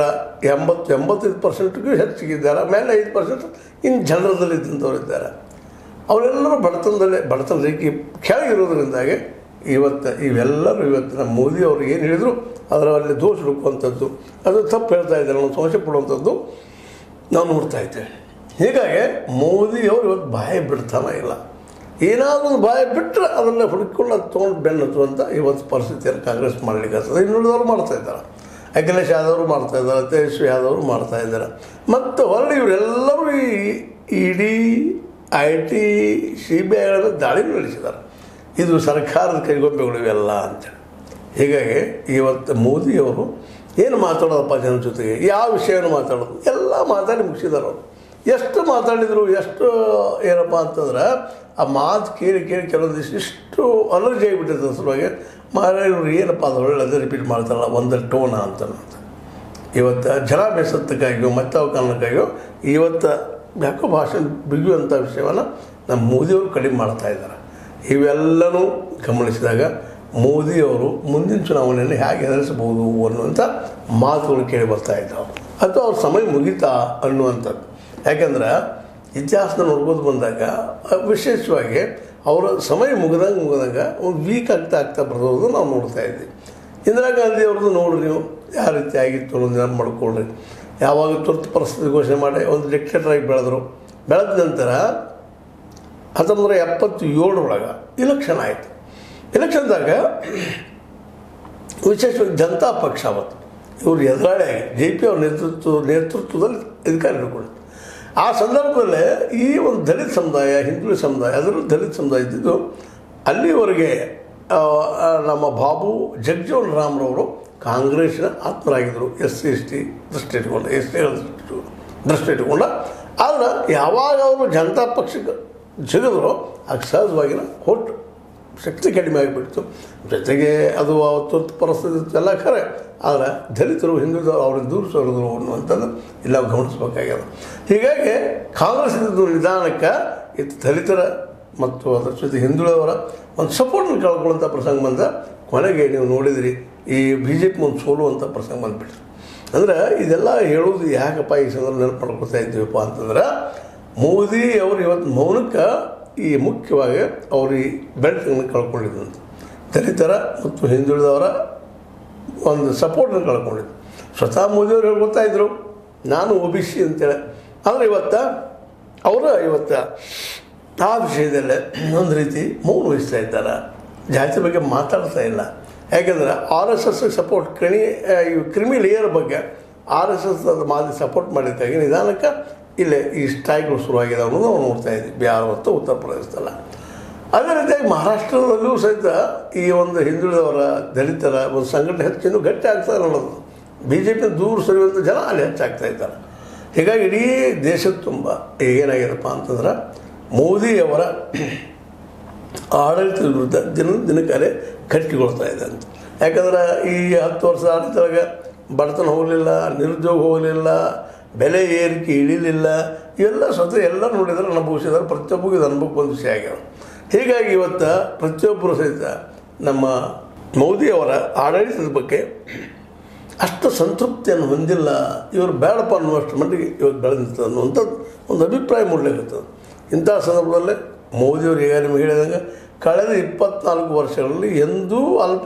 85%ಗೂ ಹೆಚ್ಚಿಗಿದ್ದಾರೆ. ಮೇಲೆ 5% ಇನ್ನು ಜನರದಲ್ಲಿ ಇದ್ದಂಥವ್ರು ಇದ್ದಾರೆ. ಅವರೆಲ್ಲರೂ ಬಡತನ ರೇಖೆ ಕೆಳಗಿರೋದ್ರಿಂದಾಗಿ ಇವೆಲ್ಲರೂ ಇವತ್ತಿನ ಮೋದಿ ಅವರು ಏನು ಹೇಳಿದ್ರು ಅದರಲ್ಲಿ ದೋಷ ಹುಡುಕುವಂಥದ್ದು, ಅದು ತಪ್ಪು ಹೇಳ್ತಾ ಇದ್ದಾರೆ ನಾವು ಸಂಶಯ ಪಡುವಂಥದ್ದು ನಾವು ನೋಡ್ತಾ ಇದ್ದೇವೆ. ಹೀಗಾಗಿ ಮೋದಿಯವರು ಇವತ್ತು ಬಾಯಿ ಬಿಡ್ತಾನೆ ಇಲ್ಲ. ಏನಾದರೂ ಒಂದು ಬಾಯಿ ಬಿಟ್ಟರೆ ಅದನ್ನೇ ಹುಡುಕಿಕೊಂಡು ಅದು ತೊಗೊಂಡು ಬೆನ್ನು ಹತ್ತುವಂಥ ಇವತ್ತು ಪರಿಸ್ಥಿತಿಯಲ್ಲಿ ಕಾಂಗ್ರೆಸ್ ಮಾಡಲಿಕ್ಕೆ ಆಗ್ತದೆ. ಇನ್ನುಳಿದವರು ಮಾಡ್ತಾಯಿದ್ದಾರೆ, ಅಖಿಲೇಶ್ ಯಾದವ್ ಮಾಡ್ತಾಯಿದ್ದಾರೆ, ತೇಜಸ್ವಿ ಯಾದವ್ ಮಾಡ್ತಾಯಿದ್ದಾರೆ. ಮತ್ತು ಹೊರಡಿ ಇವರೆಲ್ಲರೂ ಈ ಇಡಿ IT CBIಗಳನ್ನು ದಾಳಿ ನಡೆಸಿದ್ದಾರೆ. ಇದು ಸರ್ಕಾರದ ಕೈಗೊಂಬೆಗಳು ಇವೆಲ್ಲ ಅಂತೇಳಿ. ಹೀಗಾಗಿ ಇವತ್ತು ಮೋದಿಯವರು ಏನು ಮಾತಾಡೋದಪ್ಪ ಜನ ಜೊತೆಗೆ, ಯಾವ ವಿಷಯವನ್ನು ಮಾತಾಡೋದು ಎಲ್ಲ ಮಾತಾಡಿ ಮುಗಿಸಿದಾರೆ ಅವರು. ಎಷ್ಟು ಮಾತಾಡಿದರು, ಎಷ್ಟು ಏನಪ್ಪ ಅಂತಂದ್ರೆ ಆ ಮಾತು ಕೇಳಿ ಕೆಲವೊಂದಿಷ್ಟು ಇಷ್ಟು ಅಲರ್ಜಿ ಆಗಿಬಿಟ್ಟಿದೆ ಸಲುವಾಗಿ ಇವರು ಏನಪ್ಪ ಅದು ಒಳ್ಳೆಯದೇ ರಿಪೀಟ್ ಮಾಡ್ತಾರಲ್ಲ ಒಂದೇ ಟೋನ ಅಂತ. ಇವತ್ತು ಜನ ಬೇಸತ್ತಕ್ಕಾಗಿಯೋ ಮತ್ತು ಅವ ಕಾರಣಕ್ಕಾಗಿಯೋ ಇವತ್ತು ಯಾಕೋ ಭಾಷೆ ಬಿಗಿಯುವಂಥ ವಿಷಯವನ್ನು ನಮ್ಮ ಮೋದಿಯವರು ಕಡಿಮೆ ಮಾಡ್ತಾಯಿದ್ದಾರೆ. ಇವೆಲ್ಲನೂ ಗಮನಿಸಿದಾಗ ಮೋದಿಯವರು ಮುಂದಿನ ಚುನಾವಣೆಯಲ್ಲಿ ಹೇಗೆ ಎದುರಿಸಬಹುದು ಅನ್ನುವಂಥ ಮಾತುಗಳು ಕೇಳಿ ಬರ್ತಾ ಇದ್ದಾವೆ. ಅಥವಾ ಅವ್ರ ಸಮಯ ಮುಗಿತಾ ಅನ್ನುವಂಥದ್ದು. ಯಾಕೆಂದ್ರೆ ಇತಿಹಾಸದ ನೋಡ್ಬೋದು ಬಂದಾಗ ವಿಶೇಷವಾಗಿ ಅವರ ಸಮಯ ಮುಗಿದಂಗೆ ಒಂದು ವೀಕ್ ಆಗ್ತಾ ಬರೋದು ನಾವು ನೋಡ್ತಾ ಇದ್ದೀವಿ. ಇಂದಿರಾ ಗಾಂಧಿ ಅವ್ರದ್ದು ನೋಡ್ರಿ ನೀವು ಯಾವ ರೀತಿ ಆಗಿತ್ತು ಅನ್ನೋದು ನೆನಪು ಮಾಡ್ಕೊಳ್ರಿ. ಯಾವಾಗ ತುರ್ತು ಪರಿಸ್ಥಿತಿ ಘೋಷಣೆ ಮಾಡಿ ಒಂದು ಡಿಕ್ಟೇಟರಾಗಿ ಬೆಳೆದ ನಂತರ 1977 ಇಲೆಕ್ಷನ್ ಆಯಿತು. ಇಲೆಕ್ಷನ್ದಾಗ ವಿಶೇಷವಾಗಿ ಜನತಾ ಪಕ್ಷ ಅವತ್ತು ಇವರು ಎದುರಾಳಿಯಾಗಿ JP ಅವ್ರ ನೇತೃತ್ವದಲ್ಲಿ ಅಧಿಕಾರ ಹಿಡ್ಕೊಳ್ಳಿ. ಆ ಸಂದರ್ಭದಲ್ಲೇ ಈ ಒಂದು ದಲಿತ ಸಮುದಾಯ, ಹಿಂದುಳಿದ ಸಮುದಾಯ, ಅದರಲ್ಲೂ ದಲಿತ ಸಮುದಾಯ ಇದ್ದಿದ್ದು ಅಲ್ಲಿವರೆಗೆ ನಮ್ಮ ಬಾಬು ಜಗಜೀವನ್ ರಾಮ್ರವರು ಕಾಂಗ್ರೆಸ್ನ ಆತ್ಮರಾಗಿದ್ದರು. SC/ST ದೃಷ್ಟಿ ಇಟ್ಕೊಂಡ. ಆದರೆ ಯಾವಾಗ ಅವರು ಜನತಾ ಪಕ್ಷಕ್ಕೆ ಜಿಗಿದ್ರು ಆಗ ಸಹಜವಾಗಿನ ಹೊಟ್ಟು ಶಕ್ತಿ ಕಡಿಮೆ ಆಗಿಬಿಡ್ತು. ಜೊತೆಗೆ ಅದು ತುರ್ತು ಪರಿಸ್ಥಿತಿ ಎಲ್ಲ ಖರೆ. ಆದರೆ ದಲಿತರು ಹಿಂದುಳಿದವರು ಅವ್ರಿಗೆ ದೂರ ಸರಿದ್ರು ಅನ್ನುವಂಥದ್ದು ಇಲ್ಲ ಗಮನಿಸಬೇಕಾಗ್ಯದ. ಹೀಗಾಗಿ ಕಾಂಗ್ರೆಸ್ ನಿಧಾನಕ್ಕೆ ಇದು ದಲಿತರ ಮತ್ತು ಅದರ ಜೊತೆ ಹಿಂದುಳಿದವರ ಒಂದು ಸಪೋರ್ಟನ್ನು ಕಳ್ಕೊಳ್ಳುವಂಥ ಪ್ರಸಂಗ ಬಂದ. ಕೊನೆಗೆ ನೀವು ನೋಡಿದಿರಿ ಈ BJP ಒಂದು ಸೋಲುವಂಥ ಪ್ರಸಂಗ ಬಂದುಬಿಟ್ರು. ಅಂದರೆ ಇದೆಲ್ಲ ಹೇಳೋದು ಯಾಕಪ್ಪ ಈ ಸಂದರ್ಭ ನೆನಪು ಮಾಡ್ಕೊತಾ ಇದ್ದೀವಪ್ಪ ಅಂತಂದ್ರೆ ಮೋದಿ ಅವರು ಇವತ್ತು ಮೌನಕ್ಕೆ ಈ ಮುಖ್ಯವಾಗಿ ಅವರು ಈ ಬೆಳಕನ್ನು ಕಳ್ಕೊಂಡಿದ್ದಂತೆ ದಲಿತರ ಮತ್ತು ಹಿಂದುಳಿದವರ ಒಂದು ಸಪೋರ್ಟನ್ನು ಕಳ್ಕೊಂಡಿದ್ದು. ಸ್ವತಃ ಮೋದಿಯವರು ಹೇಳ್ಕೊತಾ ಇದ್ರು ನಾನು OBC ಅಂತೇಳಿ. ಆದರೆ ಇವತ್ತು ಆ ವಿಷಯದಲ್ಲೇ ಒಂದು ರೀತಿ ಮೌನ ವಹಿಸ್ತಾ ಇದ್ದಾರೆ, ಜಾತಿ ಬಗ್ಗೆ ಮಾತಾಡ್ತಾ ಇಲ್ಲ. ಯಾಕೆಂದರೆ RSS ಸಪೋರ್ಟ್ ಕ್ರಿಮಿ ಲೇಯರ್ ಬಗ್ಗೆ RSS ಅದು ಮಾದಿ ಸಪೋರ್ಟ್ ಮಾಡಿದ್ದಾಗಿ ನಿಧಾನಕ್ಕೆ ಇಲ್ಲೇ ಈ ಸ್ಟ್ರೈಕ್ಗಳು ಶುರುವಾಗಿದೆ ಅನ್ನೋದು ನಾವು ನೋಡ್ತಾ ಇದ್ದೀವಿ ಬಿಹಾರ ಮತ್ತು ಉತ್ತರ ಪ್ರದೇಶದಲ್ಲ. ಅದೇ ರೀತಿಯಾಗಿ ಮಹಾರಾಷ್ಟ್ರದಲ್ಲೂ ಸಹಿತ ಈ ಒಂದು ಹಿಂದುಳಿದವರ ದಲಿತರ ಒಂದು ಸಂಘಟನೆ ಹೆಚ್ಚಿನ ಗಟ್ಟಿ ಆಗ್ತಾ ಅನ್ನೋದು BJP ದೂರ ಸರಿಯುವಂಥ ಜನ ಅಲ್ಲಿ ಹೆಚ್ಚಾಗ್ತಾ ಇದ್ದಾರೆ. ಹೀಗಾಗಿ ಇಡೀ ದೇಶದ ತುಂಬ ಏನಾಗಿದೆಪ್ಪ ಅಂತಂದ್ರೆ ಮೋದಿಯವರ ಆಡಳಿತದ ವಿರುದ್ಧ ದಿನಕ್ಕೆ ಕಟ್ಟಿಕೊಳ್ತಾ ಇದೆ ಅಂತ. ಯಾಕಂದ್ರೆ ಈ 10 ವರ್ಷದ ಆಡಳಿತದಾಗ ಬಡತನ ಹೋಗಲಿಲ್ಲ, ನಿರುದ್ಯೋಗ ಹೋಗಲಿಲ್ಲ, ಬೆಲೆ ಏರಿಕೆ ಇಳಿಲಿಲ್ಲ. ಇವೆಲ್ಲ ಸ್ವತಃ ಎಲ್ಲ ನೋಡಿದರೆ ಅನುಭವಿಸಿದ್ದಾರೆ. ಪ್ರತಿಯೊಬ್ಬರಿಗೂ ಇದು ಅನುಭವಕ್ಕೆ ಒಂದು ವಿಷಯ ಆಗ್ಯಾವ. ಹೀಗಾಗಿ ಇವತ್ತು ಪ್ರತಿಯೊಬ್ಬರು ಸಹಿತ ನಮ್ಮ ಮೋದಿಯವರ ಆಡಳಿತದ ಬಗ್ಗೆ ಅಷ್ಟು ಸಂತೃಪ್ತಿಯನ್ನು ಹೊಂದಿಲ್ಲ. ಇವರು ಬೇಡಪ್ಪ ಅನ್ನುವಷ್ಟು ಮಟ್ಟಿಗೆ ಇವತ್ತು ಬೆಳೆದಿರ್ತದೆ ಅನ್ನುವಂಥದ್ದು ಒಂದು ಅಭಿಪ್ರಾಯ ಮೂಡಲಿಕ್ಕತ್ತದ. ಇಂಥ ಸಂದರ್ಭದಲ್ಲೇ ಮೋದಿಯವರು ಈಗ ನಿಮಗೆ ಹೇಳಿದಂಗೆ ಕಳೆದ 24 ವರ್ಷಗಳಲ್ಲಿ ಎಂದೂ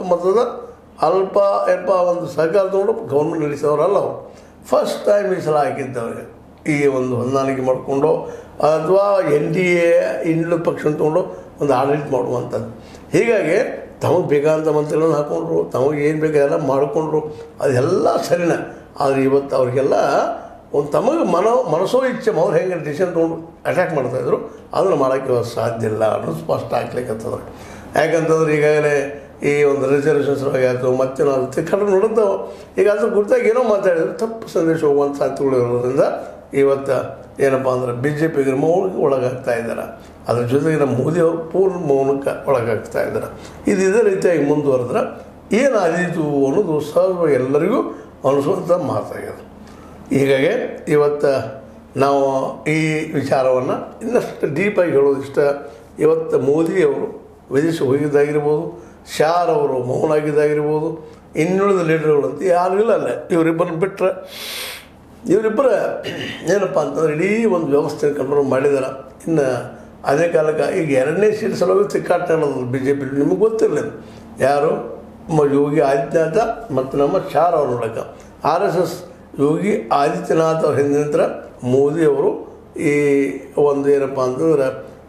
ಅಲ್ಪ ಒಂದು ಸಹಕಾರ ತೊಗೊಂಡು ಗೌರ್ಮೆಂಟ್ ನಡೆಸಿದವರಲ್ಲ ಅವರು. ಫಸ್ಟ್ ಟೈಮ್ ಈ ಸಲ ಹಾಕಿದ್ದವ್ರಿಗೆ ಈ ಒಂದು ಹೊಂದಾಣಿಕೆ ಮಾಡಿಕೊಂಡು ಅಥವಾ NDA ಹಿಂದುಳಿದ ಪಕ್ಷ ತೊಗೊಂಡು ಒಂದು ಆಡಳಿತ ಮಾಡುವಂಥದ್ದು. ಹೀಗಾಗಿ ತಮಗೆ ಬೇಕಾದಂಥ ಮಂತ್ರಿಗಳನ್ನು ಹಾಕ್ಕೊಂಡ್ರು, ತಮಗೆ ಏನು ಬೇಕಾದೆಲ್ಲ ಮಾಡಿಕೊಂಡ್ರು, ಅದೆಲ್ಲ ಸರಿನ. ಆದರೆ ಇವತ್ತು ಅವ್ರಿಗೆಲ್ಲ ಒಂದು ತಮಗೆ ಮನಸ್ಸೋ ಇಚ್ಛೆ ಅವ್ರು ಹೆಂಗೆ ಡಿಸಿಷನ್ ತೊಗೊಂಡು ಅಟ್ಯಾಕ್ ಮಾಡ್ತಾಯಿದ್ರು ಅದನ್ನು ಮಾಡೋಕ್ಕೆ ಸಾಧ್ಯ ಇಲ್ಲ ಅನ್ನೋದು ಸ್ಪಷ್ಟ ಆಗ್ಲಿಕ್ಕತ್ತದ. ಯಾಕಂತಂದ್ರೆ ಈಗಾಗಲೇ ಈ ಒಂದು ರಿಸರ್ವೇಷನ್ಸ್ ಆಯಿತು, ಮತ್ತೆ ನಾವು ತಿಕ್ಕಟ್ಟು ನೋಡಿದ್ದವು. ಈಗ ಅದ್ರ ಕುರಿತಾಗಿ ಏನೋ ಮಾತಾಡಿದ್ರು ತಪ್ಪು ಸಂದೇಶ ಹೋಗುವಂಥ ಸಾಧ್ಯತೆಗಳು ಇರೋದ್ರಿಂದ ಇವತ್ತು ಏನಪ್ಪ ಅಂದ್ರೆ ಬಿ ಜೆ ಪಿಗೆ ಮೌನಕ್ಕೆ ಒಳಗಾಗ್ತಾ ಇದ್ದಾರೆ. ಅದ್ರ ಜೊತೆಗೆ ನಮ್ಮ ಮೋದಿಯವರು ಪೂರ್ಣ ಮೌನಕ್ಕೆ ಒಳಗಾಗ್ತಾ ಇದ್ದಾರೆ. ಇದೇ ರೀತಿಯಾಗಿ ಮುಂದುವರೆದ್ರೆ ಏನಾದೀತು ಅನ್ನೋದು ಸಹಜವಾಗಿ ಎಲ್ಲರಿಗೂ ಅನಿಸುವಂಥ ಮಾತಾಗಿದೆ. ಹೀಗಾಗಿ ಇವತ್ತು ನಾವು ಈ ವಿಚಾರವನ್ನು ಇನ್ನಷ್ಟು ಡೀಪಾಗಿ ಹೇಳೋದಿಷ್ಟ, ಇವತ್ತು ಮೋದಿಯವರು ವಿದೇಶ ಹೋಗಿದ್ದಾಗಿರ್ಬೋದು, ಶಾರ್ ಅವರು ಮೌನ ಆಗಿದ್ದಾಗಿರ್ಬೋದು, ಇನ್ನುಳಿದ ಲೀಡರ್ಗಳಂತ ಯಾರು ಇಲ್ಲ ಅಲ್ಲ. ಇವರಿಬ್ಬರನ್ನ ಬಿಟ್ಟರೆ ಇವರಿಬ್ಬರ ಏನಪ್ಪ ಅಂತಂದ್ರೆ ಇಡೀ ಒಂದು ವ್ಯವಸ್ಥೆ ಕಂಟ್ರೋಲ್ ಮಾಡಿದಾರೆ. ಇನ್ನು ಅದೇ ಕಾಲಕ್ಕೆ ಈಗ 2ನೇ ಸೀಟ್ ಸಲುವಾಗಿ ಸಿಕ್ಕಾಟ ಅನ್ನೋದು ಬಿ ಜೆ ಪಿ ನಿಮಗೆ ಗೊತ್ತಿರಲಿಲ್ಲ. ಯಾರು ಯೋಗಿ ಆದಿತ್ಯನಾಥ ಮತ್ತು ನಮ್ಮ ಶಾರ್ ಅವ್ರ ಮೂಲಕ RSS ಯೋಗಿ ಆದಿತ್ಯನಾಥ್ ಅವ್ರ ಹಿಂದಿನ ಮೋದಿಯವರು ಈ ಒಂದು ಏನಪ್ಪ ಅಂತಂದ್ರೆ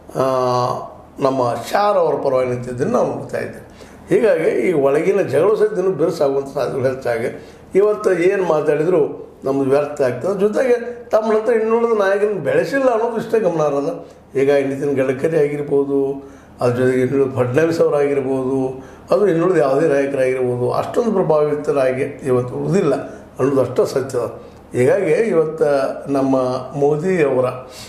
ನಮ್ಮ ಶಾರ್ ಅವರ ಪರವಾಗಿ ನಿಂತಿದ್ದನ್ನು ನಾವು ನೋಡ್ತಾ ಇದ್ದೇವೆ. ಹೀಗಾಗಿ ಈ ಒಳಗಿನ ಜಗಳ ಸದ್ಯನೂ ಬಿರುಸಾಗುವಂಥ ಸಾಧ್ಯತೆಗಳು ಹೆಚ್ಚಾಗಿ ಇವತ್ತು ಏನು ಮಾತಾಡಿದರೂ ನಮ್ಮದು ವ್ಯರ್ಥ ಆಗ್ತದೆ. ಜೊತೆಗೆ ತಮ್ಮ ಹತ್ರ ಇನ್ನುಳಿದ ನಾಯಕನ ಬೆಳೆಸಿಲ್ಲ ಅನ್ನೋದು ಇಷ್ಟೇ ಗಮನ ಇರೋದು. ಹೀಗಾಗಿ ನಿತಿನ್ ಗಡ್ಕರಿ ಆಗಿರ್ಬೋದು, ಅದ್ರ ಜೊತೆಗೆ ಇನ್ನುಳಿದ ಫಡ್ನವೀಸ್ ಅವರಾಗಿರ್ಬೋದು, ಅದು ಇನ್ನುಳಿದ ಯಾವುದೇ ನಾಯಕರಾಗಿರ್ಬೋದು ಅಷ್ಟೊಂದು ಪ್ರಭಾವಿತರಾಗಿ ಇವತ್ತು ಉಳಿದಿಲ್ಲ ಅನ್ನೋದು ಅಷ್ಟೇ ಸತ್ಯ. ಹೀಗಾಗಿ ಇವತ್ತು ನಮ್ಮ ಮೋದಿಯವರ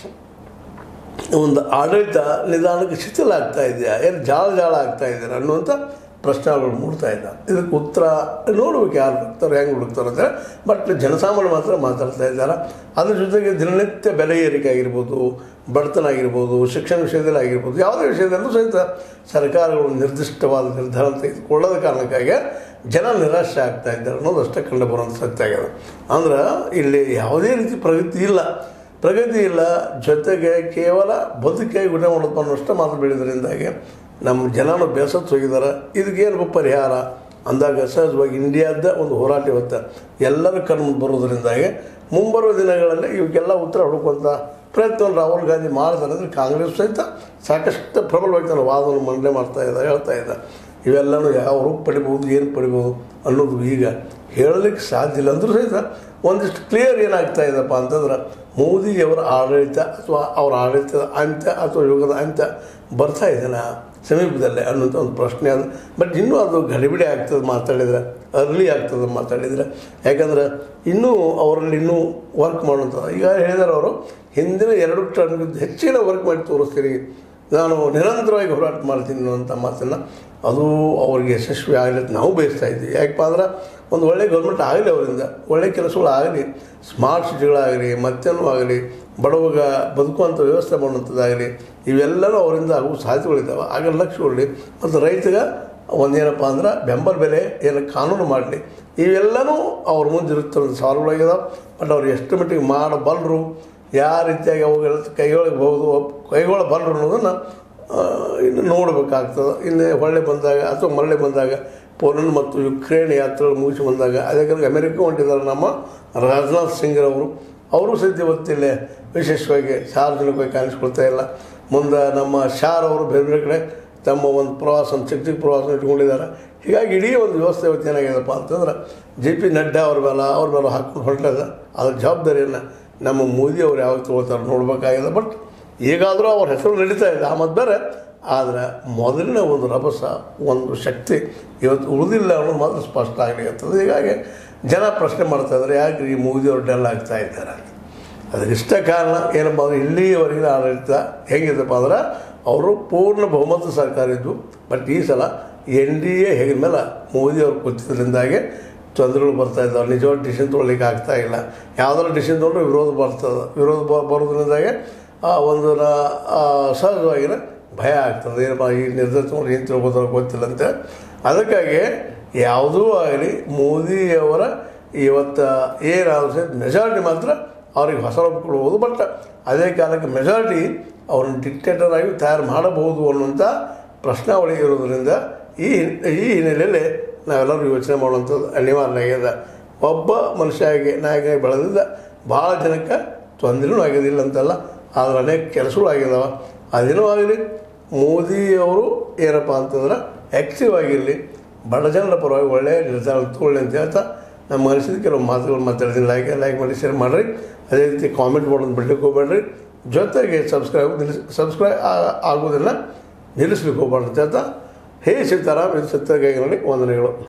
ಒಂದು ಆಡಳಿತ ನಿಧಾನಕ್ಕೆ ಶಿಥಿಲ ಆಗ್ತಾ ಇದೆಯಾ, ಏನು ಜಾಳ ಆಗ್ತಾ ಇದ್ದಾರೆ ಅನ್ನುವಂಥ ಪ್ರಶ್ನೆಗಳು ಮೂಡ್ತಾ ಇದ್ದಾರೆ. ಇದಕ್ಕೆ ಉತ್ತರ ನೋಡ್ಬೇಕು, ಯಾರು ಹುಡುಕ್ತಾರೆ ಹೆಂಗೆ ಹುಡುಕ್ತಾರೆ ಅಂದರೆ. ಬಟ್ ಜನಸಾಮಾನ್ಯ ಮಾತ್ರ ಮಾತಾಡ್ತಾ ಇದ್ದಾರೆ. ಅದ್ರ ಜೊತೆಗೆ ದಿನನಿತ್ಯ ಬೆಲೆ ಏರಿಕೆ ಆಗಿರ್ಬೋದು, ಬಡತನ ಆಗಿರ್ಬೋದು, ಶಿಕ್ಷಣ ವಿಷಯದಲ್ಲಿ ಆಗಿರ್ಬೋದು, ಯಾವುದೇ ವಿಷಯದಲ್ಲೂ ಸಹಿತ ಸರ್ಕಾರಗಳು ನಿರ್ದಿಷ್ಟವಾದ ನಿರ್ಧಾರ ತೆಗೆದುಕೊಳ್ಳೋದ ಕಾರಣಕ್ಕಾಗಿ ಜನ ನಿರಾಶೆ ಆಗ್ತಾ ಇದ್ದಾರೆ ಅನ್ನೋದಷ್ಟೇ ಕಂಡು ಬರುವಂಥ ಸತ್ಯ ಆಗಿದೆ. ಅಂದ್ರೆ ಇಲ್ಲಿ ಯಾವುದೇ ರೀತಿ ಪ್ರಗತಿ ಇಲ್ಲ. ಜೊತೆಗೆ ಕೇವಲ ಬದುಕಾಗಿ ಗುಣ ಮಾಡೋದು ಅನ್ನೋಷ್ಟೇ ಮಾತು ಬೆಳೆಯೋದ್ರಿಂದಾಗಿ ನಮ್ಮ ಜನನು ಬೇಸತ್ತು ಹೋಗಿದ್ದಾರೆ. ಇದಕ್ಕೇನು ಪರಿಹಾರ ಅಂದಾಗ ಸಹಜವಾಗಿ ಇಂಡಿಯಾದ ಒಂದು ಹೋರಾಟ ಇವತ್ತು ಎಲ್ಲರ ಕಣ್ಣು ಬರೋದ್ರಿಂದಾಗಿ ಮುಂಬರುವ ದಿನಗಳಲ್ಲಿ ಇವಕ್ಕೆಲ್ಲ ಉತ್ತರ ಹುಡುಕುವಂಥ ಪ್ರಯತ್ನವನ್ನು ರಾಹುಲ್ ಗಾಂಧಿ ಮಾಡ್ತಾರೆ. ಅಂದರೆ ಕಾಂಗ್ರೆಸ್ ಸಹಿತ ಸಾಕಷ್ಟು ಪ್ರಬಲವಾಗಿ ತನ್ನ ವಾದವನ್ನು ಮಂಡನೆ ಹೇಳ್ತಾ ಇದ್ದ. ಇವೆಲ್ಲನೂ ಯಾವ ರೂಪ ಪಡಿಬೋದು, ಏನು ಪಡಿಬೋದು ಅನ್ನೋದು ಈಗ ಹೇಳಲಿಕ್ಕೆ ಸಾಧ್ಯ ಇಲ್ಲ. ಅಂದರೂ ಸಹಿತ ಒಂದಿಷ್ಟು ಕ್ಲಿಯರ್ ಏನಾಗ್ತಾ ಇದೆಪ್ಪ ಅಂತಂದ್ರೆ ಮೋದಿಯವರ ಆಡಳಿತ ಅಥವಾ ಅವರ ಆಡಳಿತದ ಅಂತ್ಯ ಅಥವಾ ಯುಗದ ಅಂತ್ಯ ಬರ್ತಾ ಇದೆಯಲ್ಲ ಸಮೀಪದಲ್ಲೇ ಅನ್ನೋಂಥ ಒಂದು ಪ್ರಶ್ನೆ ಅದು. ಬಟ್ ಇನ್ನೂ ಅದು ಗಡಿಬಿಡಿ ಆಗ್ತದೆ ಮಾತಾಡಿದರೆ, ಅರ್ಲಿ ಆಗ್ತದೆ ಮಾತಾಡಿದರೆ. ಯಾಕಂದ್ರೆ ಇನ್ನೂ ಅವರಲ್ಲಿ ಇನ್ನೂ ವರ್ಕ್ ಮಾಡುವಂಥದ್ದು. ಈಗ ಹೇಳಿದಾರೆ ಅವರು, ಹಿಂದಿನ 2 ಟರ್ಮ್ಗಿಂತ ಹೆಚ್ಚಿನ ವರ್ಕ್ ಮಾಡಿ ತೋರಿಸ್ತೀರಿ, ನಾನು ನಿರಂತರವಾಗಿ ಹೋರಾಟ ಮಾಡ್ತೀನಿ ಅನ್ನುವಂಥ ಮಾತನ್ನು ಅದು ಅವ್ರಿಗೆ ಯಶಸ್ವಿ ಆಗಲಿ ಅಂತ ನಾವು ಬಯಸ್ತಾ ಇದ್ವಿ. ಯಾಕಪ್ಪ ಅಂದ್ರೆ ಒಂದು ಒಳ್ಳೆಯ ಗೌರ್ಮೆಂಟ್ ಆಗಲಿ, ಅವರಿಂದ ಒಳ್ಳೆಯ ಕೆಲಸಗಳಾಗಲಿ, ಸ್ಮಾರ್ಟ್ ಸಿಟಿಗಳಾಗಲಿ, ಮತ್ತೇನೂ ಆಗಲಿ, ಬಡವಾಗ ಬದುಕುವಂಥ ವ್ಯವಸ್ಥೆ ಮಾಡುವಂಥದ್ದಾಗಲಿ, ಇವೆಲ್ಲವೂ ಅವರಿಂದ ಆಗುವ ಸಾಧ್ಯತೆಗಳಿದ್ದಾವೆ. ಆಗ ಲಕ್ಷ್ಯಗೊಳ್ಳಿ. ಮತ್ತು ರೈತಗೆ ಒಂದೇನಪ್ಪ ಅಂದ್ರೆ ಬೆಂಬಲ ಬೆಲೆ ಏನು ಕಾನೂನು ಮಾಡಲಿ, ಇವೆಲ್ಲವೂ ಅವ್ರ ಮುಂದೆ ಇರುತ್ತಿರೋದು ಸವಾಲುಗಳಾಗಿದ್ದಾವೆ. ಬಟ್ ಅವ್ರು ಎಷ್ಟು ಮಟ್ಟಿಗೆ ಮಾಡಬಲ್ಲರು, ಯಾವ ರೀತಿಯಾಗಿ ಅವುಗಳ ಕೈಗೊಳ್ಳಬಲ್ಲರು ಅನ್ನೋದನ್ನು ಇನ್ನು ನೋಡಬೇಕಾಗ್ತದೆ. ಇನ್ನು ಹೊಳ್ಳೆ ಬಂದಾಗ ಅಥವಾ ಮರಳಿ ಬಂದಾಗ ಪೋಲೆಂಡ್ ಮತ್ತು ಯುಕ್ರೇನ್ ಯಾತ್ರೆಗಳು ಮುಗಿಸಿ ಬಂದಾಗ ಅದೇ ಕಾಲಕ್ಕೆ ಅಮೆರಿಕ ಹೊಂಟಿದ್ದಾರೆ ನಮ್ಮ ರಾಜನಾಥ್ ಸಿಂಗ್ರವರು. ಅವರು ಸಹಿತ ಇವತ್ತಿಲ್ಲೇ ವಿಶೇಷವಾಗಿ ಸಾರ್ವಜನಿಕವಾಗಿ ಕಾಣಿಸ್ಕೊಳ್ತಾ ಇಲ್ಲ. ಮುಂದೆ ನಮ್ಮ ಶಾರ್ ಅವರು ಬೇರೆ ಬೇರೆ ಕಡೆ ತಮ್ಮ ಒಂದು ಚಿಕ್ಕ ಪ್ರವಾಸ ಇಟ್ಕೊಂಡಿದ್ದಾರೆ. ಹೀಗಾಗಿ ಇಡೀ ಒಂದು ವ್ಯವಸ್ಥೆ ಇವತ್ತು ಏನಾಗಿದೆಪ್ಪ ಅಂತಂದ್ರೆ JP ನಡ್ಡಾ ಅವ್ರ ಮೇಲೆ ಹಾಕ್ಕೊಂಡು ಹೊರಟದ. ಅದ್ರ ಜವಾಬ್ದಾರಿಯನ್ನು ನಮ್ಮ ಮೋದಿ ಅವ್ರು ಯಾವಾಗ ತೊಗೊಳ್ತಾರೆ ನೋಡಬೇಕಾಗಿದೆ. ಬಟ್ ಈಗಾದರೂ ಅವ್ರ ಹೆಸರು ನಡೀತಾ ಇದೆ, ಆ ಮತ್ತು ಬೇರೆ. ಆದರೆ ಮೊದಲಿನ ಒಂದು ರಭಸ, ಒಂದು ಶಕ್ತಿ ಇವತ್ತು ಉಳಿದಿಲ್ಲ ಅನ್ನೋದು ಮಾತ್ರ ಸ್ಪಷ್ಟ ಆಗಲಿರ್ತದೆ. ಹೀಗಾಗಿ ಜನ ಪ್ರಶ್ನೆ ಮಾಡ್ತಾಯಿದ್ದಾರೆ, ಯಾಕೆ ಈ ಮೋದಿಯವರು ಡೆಲ್ ಆಗ್ತಾ ಇದ್ದಾರೆ ಅಂತ. ಅದಕ್ಕಿಷ್ಟ ಕಾರಣ ಏನಪ್ಪ ಅಂದರೆ ಇಲ್ಲಿಯವರೆಗಿನ ಆಡಳಿತ ಹೇಗಿದೆಪ್ಪ ಅಂದ್ರೆ ಅವರು ಪೂರ್ಣ ಬಹುಮತ ಸರ್ಕಾರ ಇದ್ದು. ಬಟ್ ಈ ಸಲ NDA ಹೇಗಿದ ಮೇಲೆ ಮೋದಿಯವರು ಕೂತಿದ್ರಿಂದಾಗಿ ತೊಂದರೆಗಳು ಬರ್ತಾಯಿದ್ದಾವೆ. ನಿಜವಾದ ಡಿಸಿಷನ್ ತೊಗೊಳ್ಳಿಕ್ಕೆ ಆಗ್ತಾಯಿಲ್ಲ. ಯಾವುದಾದ್ರು ಡಿಸಿಷನ್ ತೊಗೊಂಡ್ರೆ ವಿರೋಧ ಬರೋದ್ರಿಂದಾಗೆ ಒಂದು ಸಹಜವಾಗಿನ ಭಯ ಆಗ್ತದೆ. ಏನಪ್ಪ ಈ ನಿರ್ಧಾರ ತೊಗೊಂಡು ಏನು ತಿಳ್ಬೋದಾರ ಗೊತ್ತಿಲ್ಲಂತೆ. ಅದಕ್ಕಾಗಿ ಯಾವುದೂ ಆಗಲಿ ಮೋದಿಯವರ ಇವತ್ತು ಏನಾದರೂ ಸಹ ಮೆಜಾರಿಟಿ ಮಾತ್ರ ಅವ್ರಿಗೆ ಹೊಸ ಒಪ್ಪಿಕೊಳ್ಬೋದು. ಬಟ್ ಅದೇ ಕಾಲಕ್ಕೆ ಮೆಜಾರಿಟಿ ಅವ್ರನ್ನ ಡಿಕ್ಟೇಟರ್ ಆಗಿ ತಯಾರು ಮಾಡಬಹುದು ಅನ್ನುವಂಥ ಪ್ರಶ್ನಾವಳಿ ಇರೋದರಿಂದ ಈ ಹಿನ್ನೆಲೆಯಲ್ಲಿ ನಾವೆಲ್ಲರೂ ಯೋಚನೆ ಮಾಡುವಂಥದ್ದು ಅನಿವಾರ್ಯ ಆಗಿದೆ. ಒಬ್ಬ ಮನುಷ್ಯಾಗಿ ನಾಯಕನಾಗಿ ಬೆಳೆದಿದ್ದ ಭಾಳ ಜನಕ್ಕೆ ತೊಂದರೆನೂ ಆಗೋದಿಲ್ಲ ಅಂತಲ್ಲ, ಆದರೆ ಅನೇಕ ಕೆಲಸಗಳು ಆಗಿದ್ದಾವೆ. ಅದೇನೂ ಆಗಲಿ ಮೋದಿಯವರು ಏನಪ್ಪ ಅಂತಂದ್ರೆ ಆ್ಯಕ್ಟಿವ್ ಆಗಿರಲಿ, ಬಡ ಜನರ ಪರವಾಗಿ ಒಳ್ಳೆಯ ನಿರ್ಧಾರ ತಗೊಳ್ಳಿ ಅಂತ ಹೇಳ್ತಾ ನಮ್ಮ ಅನಿಸಿದ ಕೆಲವು ಮಾತುಗಳು ಮಾತಾಡ್ತೀನಿ. ಲೈಕ್ ಮಾಡಿ, ಶೇರ್ ಮಾಡಿರಿ. ಅದೇ ರೀತಿ ಕಾಮೆಂಟ್ ಮಾಡೋದು ಬಿಡ್ಲಿಕ್ಕೆ ಹೋಗ್ಬೇಡ್ರಿ. ಜೊತೆಗೆ ಸಬ್ಸ್ಕ್ರೈಬ್ ಆಗೋದನ್ನು ನಿಲ್ಲಿಸ್ಲಿಕ್ಕೆ ಹೋಗ್ಬಾರ್ದು ಅಂತ ಹೇಳ್ತಾ, ಹೇ ಸೀತಾರಾಮ್, ಇದು ಸತ್ಯಗಾಗಿ ವಂದನೆಗಳು.